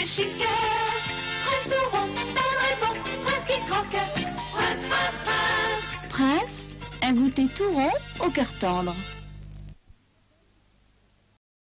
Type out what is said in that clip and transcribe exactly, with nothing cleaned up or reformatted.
chiqueur, prince tout rond, tendre et bon, prince qui croque, prince, prince, prince. Prince, un goûter tout rond au cœur tendre.